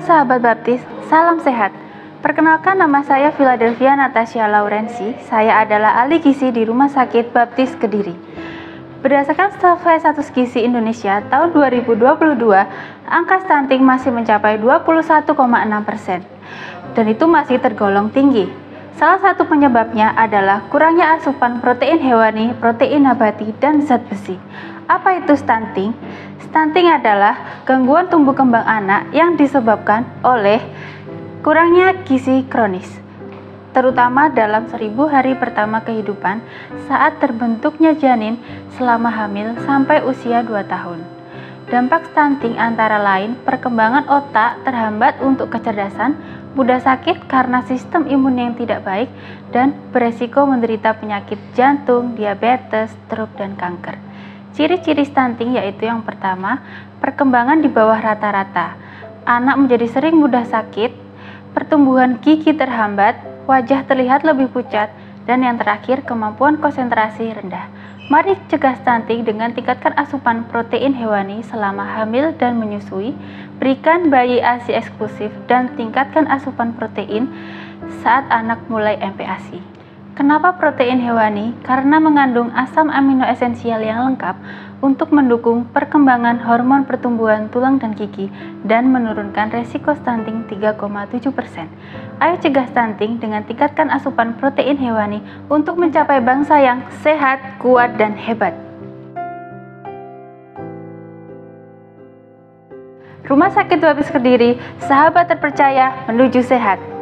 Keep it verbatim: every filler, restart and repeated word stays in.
sahabat baptis, salam sehat. Perkenalkan, nama saya Philadelphia Natasha Laurensi. Saya adalah ahli gizi di Rumah Sakit Baptis Kediri. Berdasarkan Survei Status Gizi Indonesia tahun dua ribu dua puluh dua, angka stunting masih mencapai dua puluh satu koma enam persen, dan itu masih tergolong tinggi. Salah satu penyebabnya adalah kurangnya asupan protein hewani, protein nabati, dan zat besi. Apa itu stunting? Stunting adalah gangguan tumbuh kembang anak yang disebabkan oleh kurangnya gizi kronis, terutama dalam seribu hari pertama kehidupan saat terbentuknya janin selama hamil sampai usia dua tahun. Dampak stunting antara lain perkembangan otak terhambat untuk kecerdasan, mudah sakit karena sistem imun yang tidak baik, dan beresiko menderita penyakit jantung, diabetes, stroke, dan kanker. Ciri-ciri stunting yaitu yang pertama, perkembangan di bawah rata-rata. Anak menjadi sering mudah sakit, pertumbuhan gigi terhambat, wajah terlihat lebih pucat, dan yang terakhir, kemampuan konsentrasi rendah. Mari cegah stunting dengan tingkatkan asupan protein hewani selama hamil dan menyusui, berikan bayi A S I eksklusif, dan tingkatkan asupan protein saat anak mulai M P A S I. Kenapa protein hewani? Karena mengandung asam amino esensial yang lengkap untuk mendukung perkembangan hormon pertumbuhan tulang dan gigi dan menurunkan resiko stunting tiga koma tujuh persen. Ayo cegah stunting dengan tingkatkan asupan protein hewani untuk mencapai bangsa yang sehat, kuat, dan hebat. Rumah Sakit Baptis Kediri, sahabat terpercaya menuju sehat.